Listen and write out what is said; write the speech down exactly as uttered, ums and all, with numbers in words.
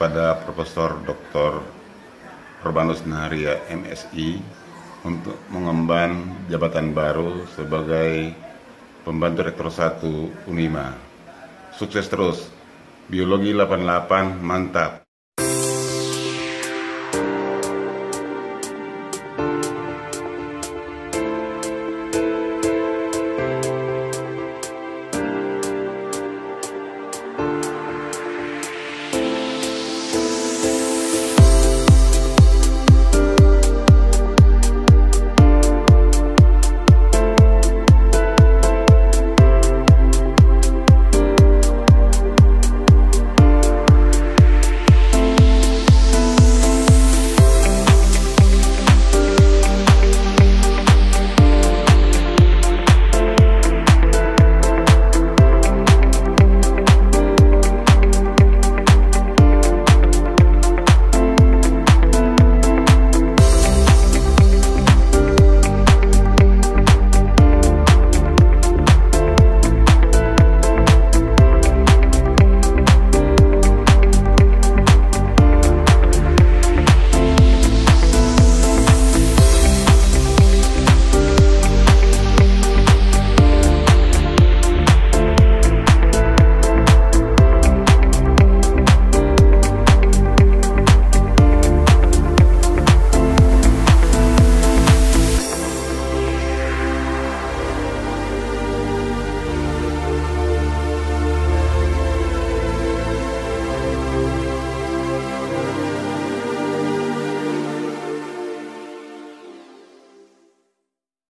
kepada Profesor Doktor Urbanus Naharia M Si untuk mengemban jabatan baru sebagai pembantu Rektor satu Unima. Sukses terus, Biologi delapan puluh delapan mantap.